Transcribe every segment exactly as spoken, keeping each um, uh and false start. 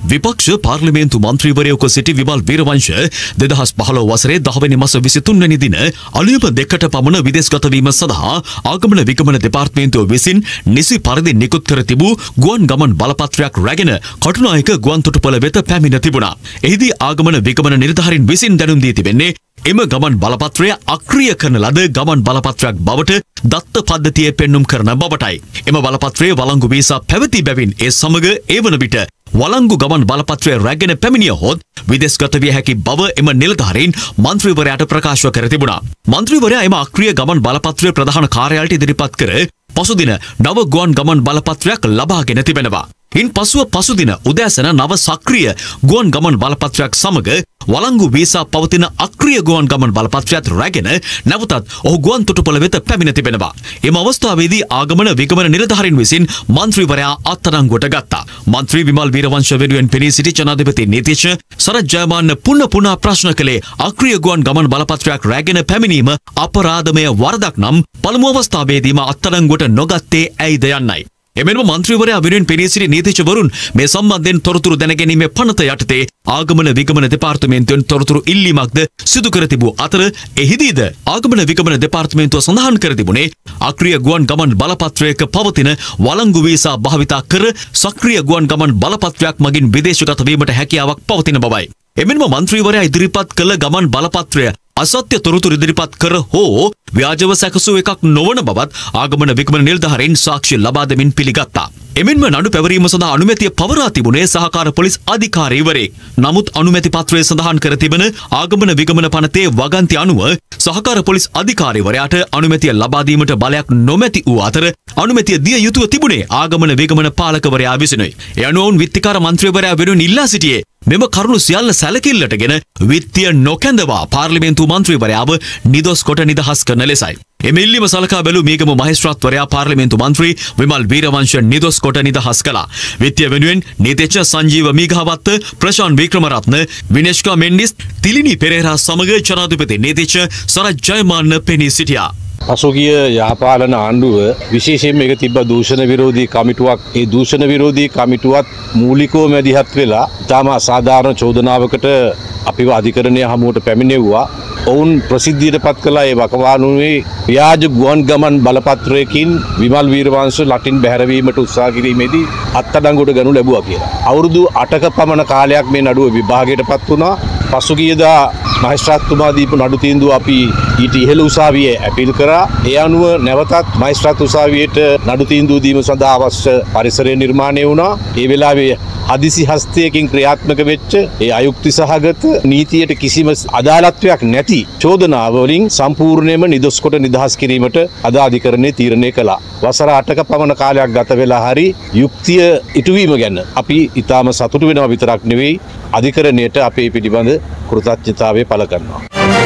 විපක්ෂ පාර්ලිමේන්තු මන්ත්‍රීවරයෙකු සිටි විමල් වීරවංශ දෙදහස් පහළොව වසරේ දහවැනි මාස විසිතුන් වෙනි දින අලුයම දෙකට පමණ විදේශගත වීම සඳහා ආගමන විගමන දෙපාර්තමේන්තුව විසින් නිසි පරිදි නිකුත් කර තිබූ ගුවන් ගමන් බලපත්‍රයක් රැගෙන කටුනායක ගුවන් තොටුපළ වෙත පැමිණ තිබුණා. එහිදී ආගමන විගමන නිලධාරීන් විසින් දැනුම් දී තිබෙන්නේ එම ගමන් බලපත්‍රය අක්‍රිය කරන ලද ගමන් බලපත්‍රයක් බවට දත්ත පද්ධතියේ පෙන්눔 කරන බවටයි. එම බලපත්‍රයේ වළංගු වීසා පැවති බැවින් ඒ සමග ඒ වන විට වළංගු ගමන් බලපත්‍රය රැගෙන පැමිණියහොත් විදේශගත විය හැකි බව එම නිලධාරීන් මන්ත්‍රීවරයාට ප්‍රකාශ කර තිබුණා. මන්ත්‍රීවරයා එම අක්‍රිය ගමන් බලපත්‍රය ප්‍රධාන කාර්යාලයට ඉදිරිපත් කර පසුදින නව ගුවන් ගමන් බලපත්‍රයක් ලබාගෙන තිබෙනවා. ඉන් පසුව පසුදින උදෑසන නව සක්‍රිය ගුවන් ගමන් බලපත්‍රයක් සමග වළංගු වීසා පවතින අක්‍රිය ගුවන් ගමන් බලපත්‍රයත් රැගෙන නැවතත් ඔහු ගුවන් තොටුපළ වෙත පැමිණ තිබෙනවා. එම අවස්ථාවේදී ආගමන විගමන නිලධාරීන් විසින් මන්ත්‍රීවරයා අත්අඩංගුවට ගත්තා. මන්ත්‍රී විමල් වීරවංශ වෙනුවෙන් පෙනී සිටි ජනාධිපති නීතිඥ සරත් ජයමාන්න පුන පුනා ප්‍රශ්න කළේ අක්‍රිය ගුවන් ගමන් බලපත්‍රයක් රැගෙන පැමිණීම අපරාධමය වරදක් නම් පළමු අවස්ථාවේදීම අත්අඩංගුවට නොගත්තේ ඇයිද යන්නයි. එමෙන්ම මන්ත්‍රීවරයා වෙනුවෙන් පෙනී සිටි නීතිඥවරුන් මේ සම්බන්ධයෙන් තොරතුරු දැනගැනීමේ පනත යටතේ ආගමන විගමන දෙපාර්තමේන්තුවෙන් තොරතුරු ඉල්ලීමක්ද සිදු කර තිබූ අතර එහිදීද ආගමන විගමන දෙපාර්තමේන්තුව සඳහන් කර තිබුණේ අක්‍රිය ගුවන් ගමන් බලපත්‍රයක පවතින වළංගු වීසා භාවිතා කර සක්‍රිය ගුවන් ගමන් බලපත්‍රයක් මගින් විදේශගත වීමට හැකියාවක් පවතින බවයි. එමෙන්ම මන්ත්‍රීවරයා ඉදිරිපත් කළ ගමන් බලපත්‍රය අසත්‍ය තොරතුරු ඉදිරිපත් කර හෝ ව්‍යාජව සැකසූ එකක් නොවන බවත් ආගමන විගමන නිලධාරීන් සාක්ෂි ලබා දෙමින් පිළිගත්තා. එමෙන්ම නඩු පැවරීම සඳහා අනුමැතිය පවරා තිබුණේ සහකාර පොලිස් අධිකාරීවරයෙක්. නමුත් අනුමැති පත්‍රයේ සඳහන් කර තිබෙන ආගමන විගමන පනතේ වගන්ති අනුව සහකාර පොලිස් අධිකාරීවරයාට අනුමැතිය ලබා දීමට බලයක් නොමැති වූ අතර අනුමැතිය දිය යුතුව තිබුණේ ආගමන විගමන පාලකවරයා විසිනුයි. ඒ අනුව වුන් විත්තිකාර මන්ත්‍රීවරයා වෙනුවෙන් ඉල්ලා සිටියේ මෙම කරුණු සියල්ල සැලකිල්ලටගෙන විත්තිය නොකැඳවා පාර්ලිමේන්තු මන්ත්‍රීවරයාව නිදොස් කොට නිදහස් කරන ලෙසයි. එම ඉල්ලීම සලකා බැලූ මීගම මහේස්ත්‍රාත්වරයා පාර්ලිමේන්තු මන්ත්‍රී විමල් වීරවංශ නිදොස් කොට නිදහස් කළා. විත්තිය වෙනුවෙන් නීතිඥ සංජීව මීගහවත්ත, ප්‍රශාන්ත් වික්‍රමරත්න, විනේෂ්කා මෙන්ඩිස්, තිලිනි පෙරේරා සමග ජනාධිපති නීතිඥ සරත් ජයමාන්න පෙනී සිටියා. පසුගිය යහපාලන ආණ්ඩුව විශේෂයෙන්ම එක තිබ්බ දූෂණ විරෝධී කමිටුවක්. ඒ දූෂණ විරෝධී කමිටුවත් මූලිකව මැදිහත් වෙලා තාම අසාධාරණ චෝදනාවකට අපිව අධිකරණය හමුවට පැමිණෙව්වා. ඔවුන් ප්‍රසිද්ධියට පත් කළා ඒ වකවානුවේ ව්‍යාජ ගුවන් ගමන් බලපත්‍රයකින් විමල් වීරවංශ ලටින් බැහැරවීමට උත්සාහ කිරීමේදී අත්අඩංගුවට ගනු ලැබුවා කියලා. අවුරුදු අටක පමණ කාලයක් මේ නඩුව විභාගයට පත් වුණා. පසුගියදා මහේස්ත්‍රාත්තුමා දීපු නඩු තීන්දුව අපි ඊට ඉහළ උසාවියේ අපීල් කරා. ඒ අනුව නැවතත් මහේස්ත්‍රාත් උසාවියට නඩු තීන්දුව දීම සඳහා අවශ්‍ය පරිසරය නිර්මාණය වුණා. ඒ වෙලාවේ හදිසි හස්තයකින් ක්‍රියාත්මක වෙච්ච ඒ අයුක්ති සහගත නීතියට කිසිම අදාළත්වයක් නැති චෝදනාවලින් සම්පූර්ණයෙන්ම නිදොස් කොට නිදහස් කිරීමට අද අධිකරණය තීරණය කළා. වසර අටක පමණ කාලයක් ගත වෙලා හරි යුක්තිය ඉටුවීම ගැන අපි ඊටාම සතුටු වෙනවා විතරක් නෙවෙයි අධිකරණයට අපේ පිළිබඳ කෘතඥතාවය පළ කරනවා.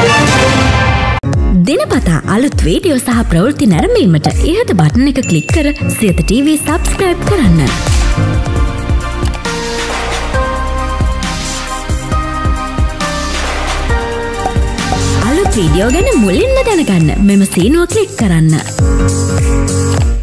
දිනපතා අලුත් වීඩියෝ සහ ප්‍රවෘත්ති නැරඹීමට ඉහත බටන් එක ක්ලික් කර සියත ටීවී සබ්ස්ක්‍රයිබ් කරන්න. අලුත් වීඩියෝ ගැන මුලින්ම දැනගන්න මෙම සීනුව ක්ලික් කරන්න.